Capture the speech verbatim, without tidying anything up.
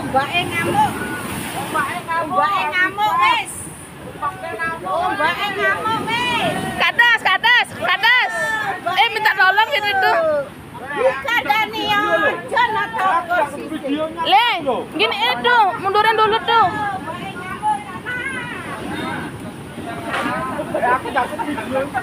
Ombake ngamuk. Ombake ngamuk. Ombake ngamuk wis. Ombake ngamuk wis. Kadas, kadas, kadas. Eh minta tolong gitu itu. Kadani aja nak kursi. Le, gini itu, mundurin dulu tuh. Aku dapat video.